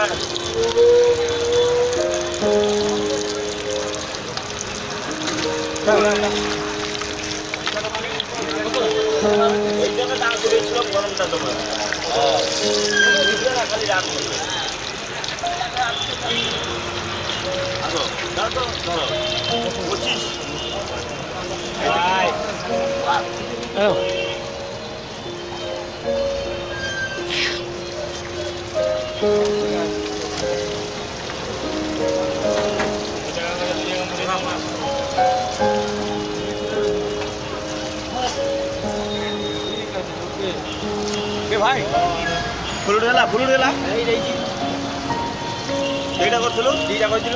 ভাই ফুলুট হেলা এইটা করছিল দিটা করছিল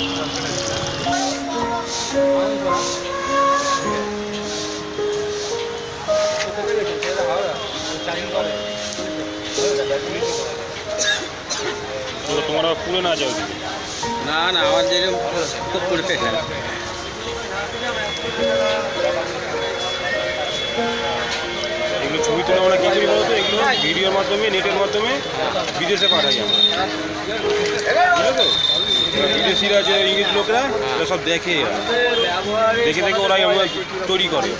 তোমার পুরো না যাও না না আমার যেরকম খুব করতে এগুলো ছবি তোলা আমরা কী করি বলতো এগুলো ভিডিওর মাধ্যমে নেটের মাধ্যমে বিদেশে পাঠাই আমরা বুঝলো তো বিদেশিরা যে ইংরেজ লোকরা ওরা সব দেখে দেখে দেখে ওরাই আমরা তৈরি করে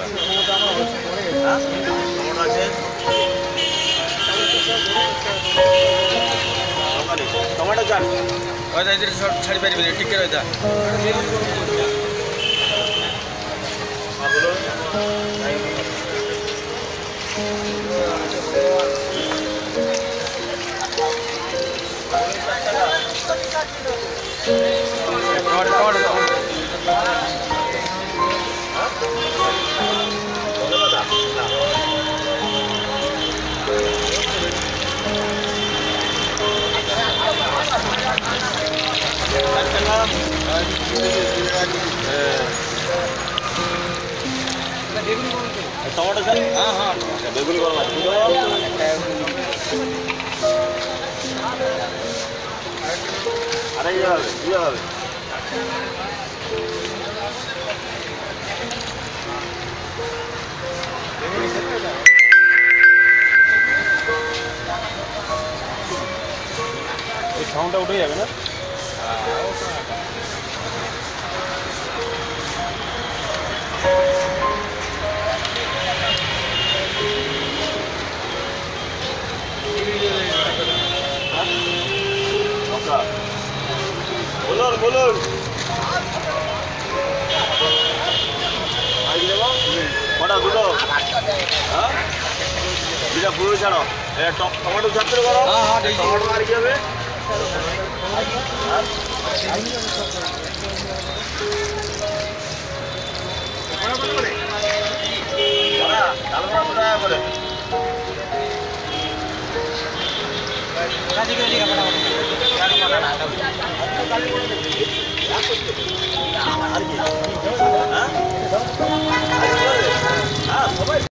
টমেটো চাট ওইটা সব ছাড়ি পারিবে ঠিক করে ওইটা टमाटो सर हाँ हाँ बेगुन करो अरे ये साउंडটা উঠে যাবে না বলুন বলুন কটা দুটো হ্যাঁ দুটা পুরো ছাড়ো টমেটো ছাড়তে করো টমেটো আর কি হবে আর কি